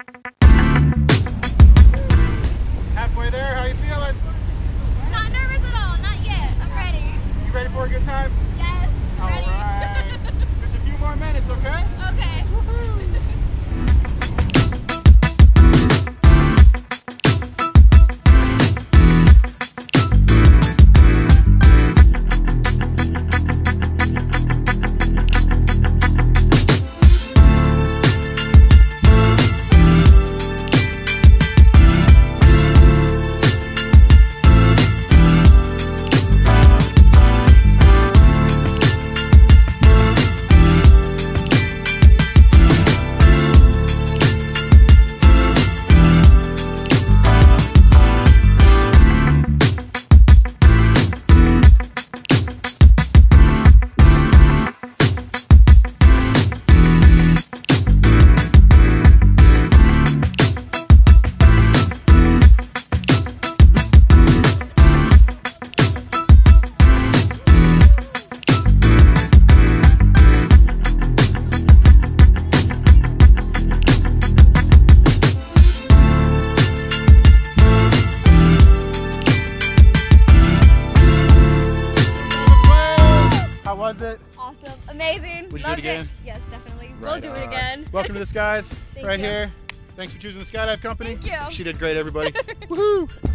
Halfway there, how you feeling? Not nervous at all, not yet. I'm ready. You ready for a good time? Yes, ready. All right. Just a few more minutes, okay? Okay. How was it? Awesome. Amazing. Would you do it again? Yes, definitely. Right We'll do it again. Welcome to the skies. Thank right you. here. Thanks for choosing the Skydive Company. Thank you. She did great, everybody. Woohoo!